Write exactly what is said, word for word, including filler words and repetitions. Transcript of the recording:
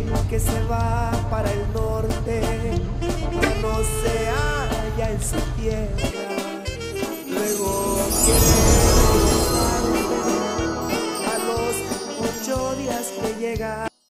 que se va para el norte, ya no se halla en su tierra.